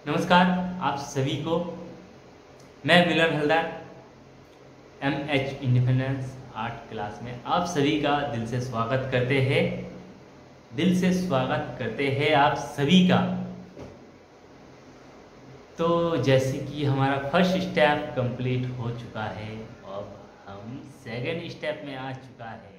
नमस्कार आप सभी को। मैं Milan Haldar MH Independence Art Class में आप सभी का दिल से स्वागत करते हैं आप सभी का। तो जैसे कि हमारा फर्स्ट स्टेप कंप्लीट हो चुका है, अब हम सेकंड स्टेप में आ चुका है।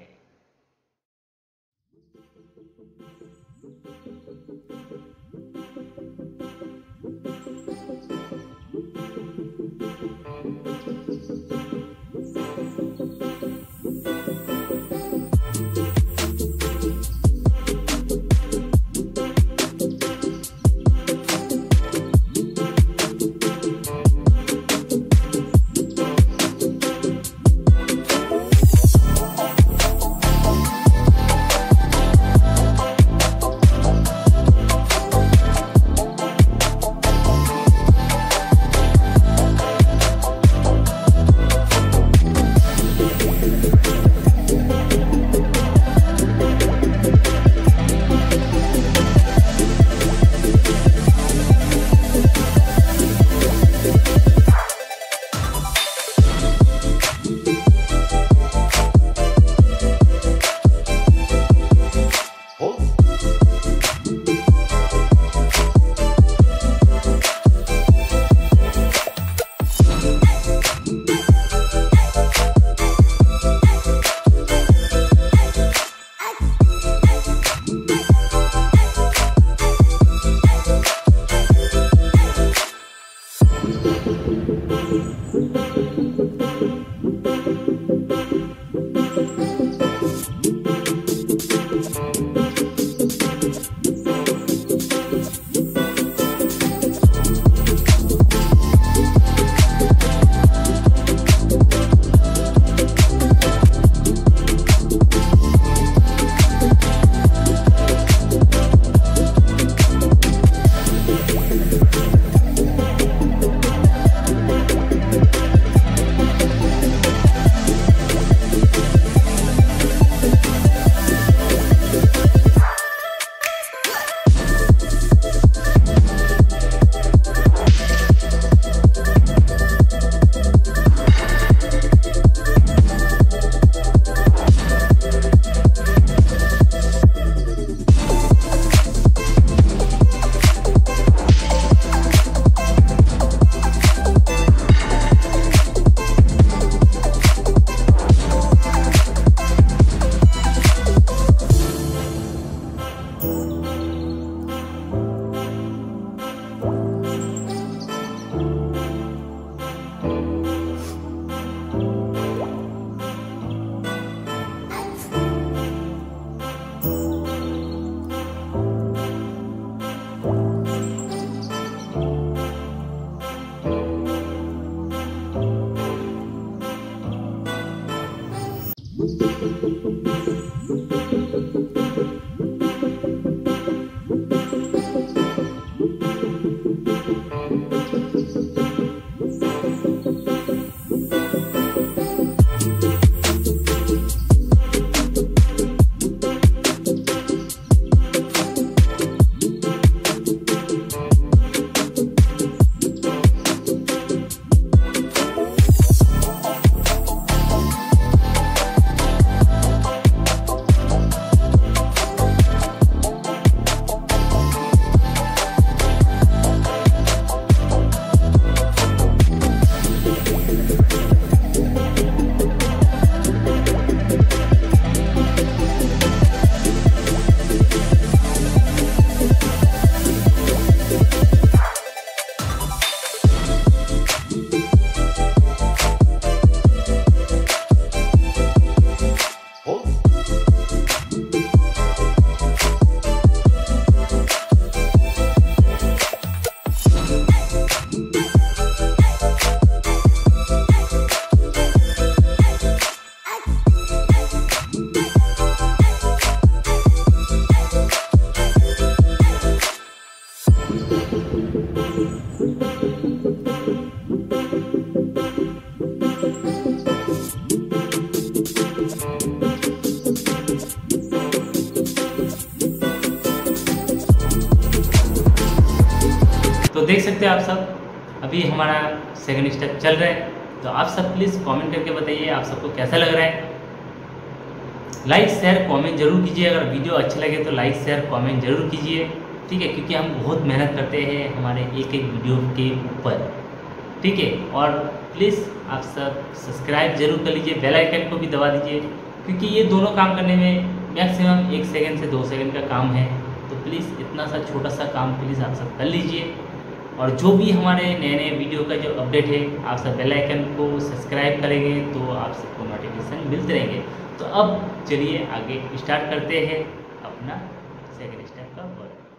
देख सकते हैं आप सब, अभी हमारा सेकंड स्टेप चल रहा है। तो आप सब प्लीज़ कमेंट करके बताइए आप सबको कैसा लग रहा है। लाइक शेयर कमेंट जरूर कीजिए, अगर वीडियो अच्छे लगे तो लाइक शेयर कमेंट जरूर कीजिए, ठीक है, क्योंकि हम बहुत मेहनत करते हैं हमारे एक एक वीडियो के ऊपर, ठीक है। और प्लीज़ आप सब सब्सक्राइब जरूर कर लीजिए, बेल आइकन को भी दबा दीजिए, क्योंकि ये दोनों काम करने में मैक्सिमम 1 सेकंड से 2 सेकंड का काम है। तो प्लीज़ इतना सा छोटा सा काम प्लीज़ आप सब कर लीजिए। और जो भी हमारे नए नए वीडियो का जो अपडेट है, आप सब बेल आइकन को सब्सक्राइब करेंगे तो आप सबको नोटिफिकेशन मिलते रहेंगे। तो अब चलिए आगे स्टार्ट करते हैं अपना सेकंड स्टेप का वर्क।